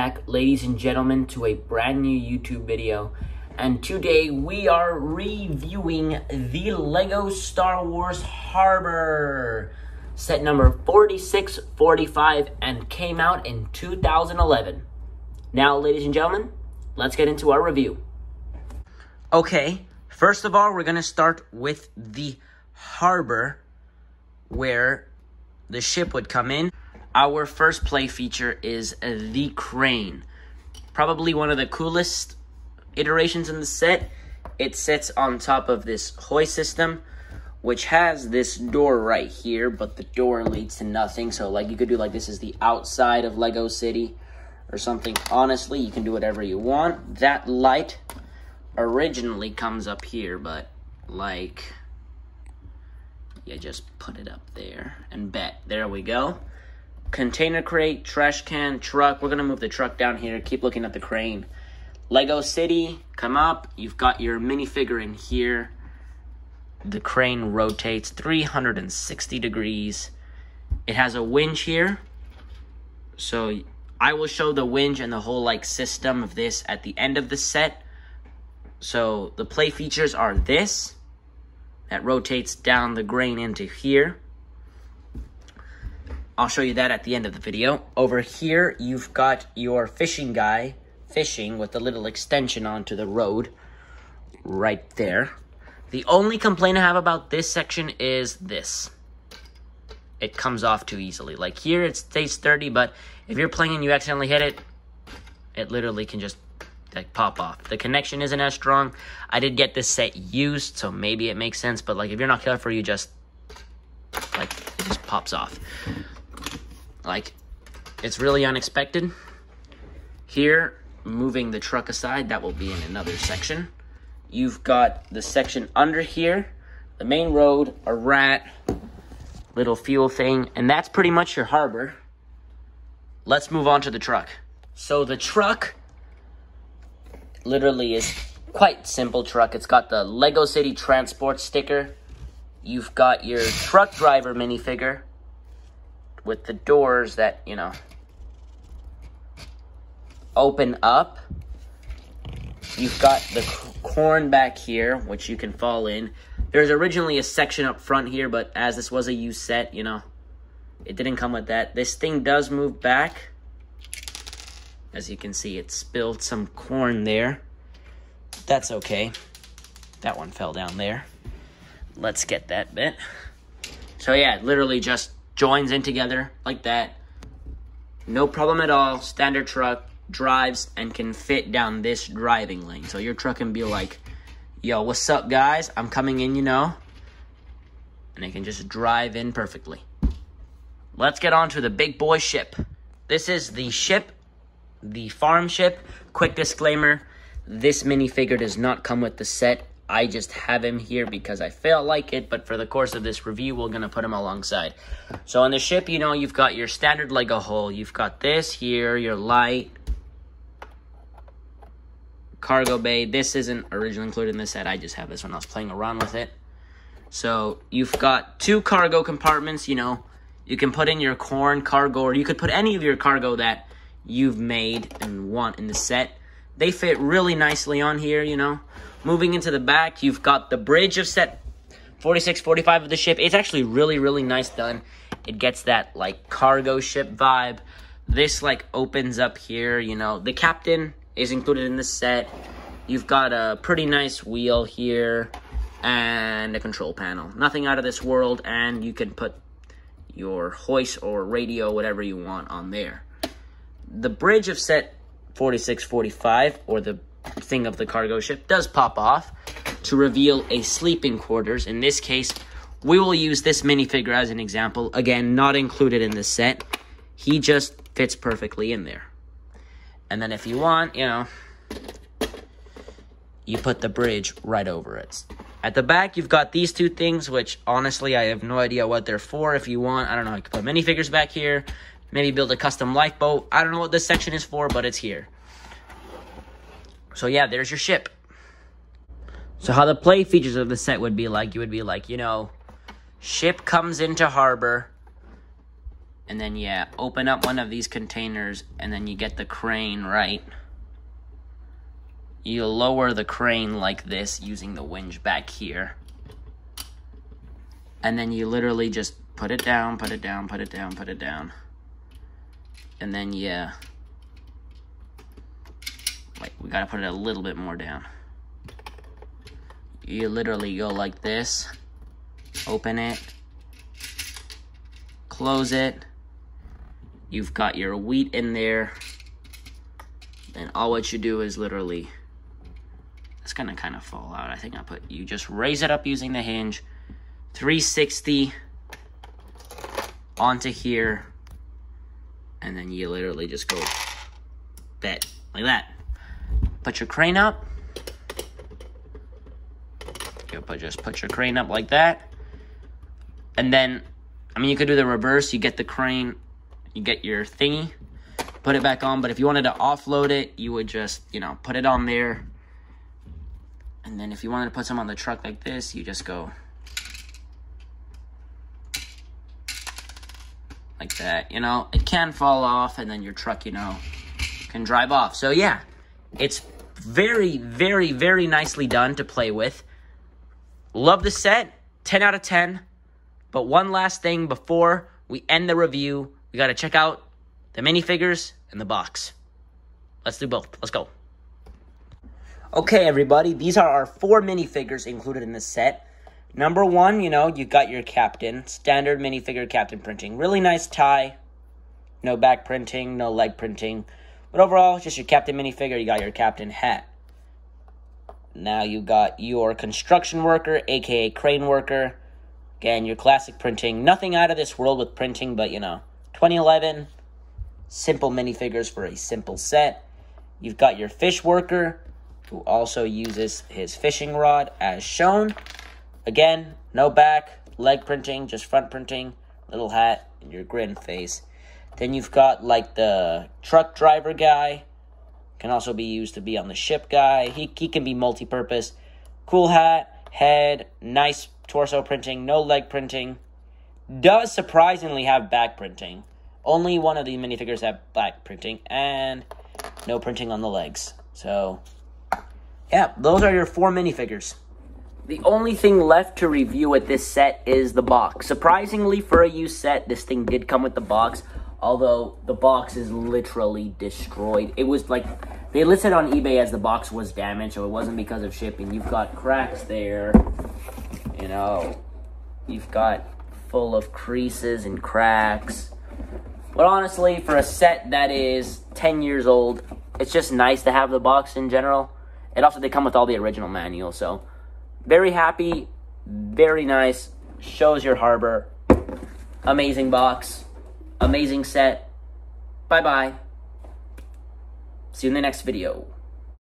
back, ladies and gentlemen, to a brand new YouTube video. And today we are reviewing the LEGO Star Wars Harbor. Set number 4645 and came out in 2011. Now, ladies and gentlemen, let's get into our review. Okay, first of all, we're going to start with the harbor where the ship would come in. Our first play feature is the crane. Probably one of the coolest iterations in the set. It sits on top of this hoist system, which has this door right here, but the door leads to nothing. So like you could do like this is the outside of Lego City or something. Honestly, you can do whatever you want. That light originally comes up here, but like you just put it up there and bet. There we go. Container crate, trash can, truck. We're going to move the truck down here. Keep looking at the crane. Lego City, come up. You've got your minifigure in here. The crane rotates 360 degrees. It has a winch here. So I will show the winch and the whole like system of this at the end of the set. So the play features are this. That rotates down the crane into here. I'll show you that at the end of the video. Over here, you've got your fishing guy fishing with a little extension onto the road right there. The only complaint I have about this section is this. It comes off too easily. Like here, it stays sturdy, but if you're playing and you accidentally hit it, it literally can just like pop off. The connection isn't as strong. I did get this set used, so maybe it makes sense, but like if you're not careful, you just like it just pops off. Like, it's really unexpected. Here, moving the truck aside, that will be in another section. You've got the section under here, the main road, a rat, little fuel thing, and that's pretty much your harbor. Let's move on to the truck. So the truck literally is quite simple truck. It's got the Lego City Transport sticker. You've got your truck driver minifigure with the doors that, you know, open up. You've got the corn back here, which you can fall in. There's originally a section up front here, but as this was a used set, you know, it didn't come with that. This thing does move back. As you can see, it spilled some corn there. That's okay. That one fell down there. Let's get that bit. So yeah, it literally just joins in together like that. No problem at all. Standard truck, drives, and can fit down this driving lane. So your truck can be like, yo, what's up, guys? I'm coming in, you know. And it can just drive in perfectly. Let's get on to the big boy ship. This is the ship, the farm ship. Quick disclaimer, this minifigure does not come with the set. I just have him here because I felt like it, but for the course of this review, we're going to put him alongside. So on the ship, you know, you've got your standard Lego hull. You've got this here, your light, cargo bay. This isn't originally included in this set. I just have this when I was playing around with it. So you've got two cargo compartments, you know. You can put in your corn cargo, or you could put any of your cargo that you've made and want in the set. They fit really nicely on here, you know. Moving into the back, you've got the bridge of set 4645 of the ship. It's actually really, really nice done. It gets that, like, cargo ship vibe. This, like, opens up here, you know. The captain is included in the set. You've got a pretty nice wheel here and a control panel. Nothing out of this world, and you can put your hoist or radio, whatever you want, on there. The bridge of set 4645, or the thing of the cargo ship, does pop off to reveal a sleeping quarters. In this case, we will use this minifigure as an example. Again, not included in the set. He just fits perfectly in there. And then if you want, you know, you put the bridge right over it. At the back, you've got these two things, which honestly, I have no idea what they're for. If you want, I don't know, you can put minifigures back here. Maybe build a custom lifeboat. I don't know what this section is for, but it's here. So yeah, there's your ship. So how the play features of the set would be like, you would be like, you know, ship comes into harbor, And then, yeah, open up one of these containers, and then you get the crane, right? You lower the crane like this using the winch back here. And then you literally just put it down, put it down, put it down, put it down. And then, yeah. Wait, we gotta put it a little bit more down. You literally go like this. Open it. Close it. You've got your wheat in there. Then all what you do is literally, it's gonna kind of fall out. I think you just raise it up using the hinge, 360 onto here, and then you literally just go that, like that. Put your crane up. Just put your crane up like that. And then, I mean, you could do the reverse. You get the crane, you get your thingy, put it back on. But if you wanted to offload it, you would just, you know, put it on there. And then if you wanted to put some on the truck like this, you just go like that. You know, it can fall off, and then your truck, you know, can drive off. So yeah, it's very, very, very nicely done to play with. Love the set, 10 out of 10. But one last thing before we end the review, we got to check out the minifigures and the box. Let's do both. Let's go. Okay, everybody, these are our 4 minifigures included in this set. Number 1, you know, you got your captain, standard minifigure captain printing. Really nice tie, no back printing, no leg printing. But overall, just your captain minifigure, you got your captain hat. Now you got your construction worker, aka crane worker. Again, your classic printing. Nothing out of this world with printing, but you know, 2011, simple minifigures for a simple set. You've got your fish worker, who also uses his fishing rod as shown. Again, no back, leg printing, just front printing, little hat, and your grin face. Then you've got like the truck driver guy. Can also be used to be on the ship guy. He can be multi-purpose. Cool hat, head, nice torso printing, no leg printing. Does surprisingly have back printing. Only one of the minifigures have back printing, and no printing on the legs. So, yeah, those are your 4 minifigures. The only thing left to review with this set is the box. Surprisingly, for a used set, this thing did come with the box. Although, the box is literally destroyed. It was like, they listed on eBay as the box was damaged, so it wasn't because of shipping. You've got cracks there, you know. You've got full of creases and cracks. But honestly, for a set that is 10 years old, it's just nice to have the box in general. And also, they come with all the original manuals, so very happy, very nice, shows your harbor. Amazing box. Amazing set. Bye-bye. See you in the next video.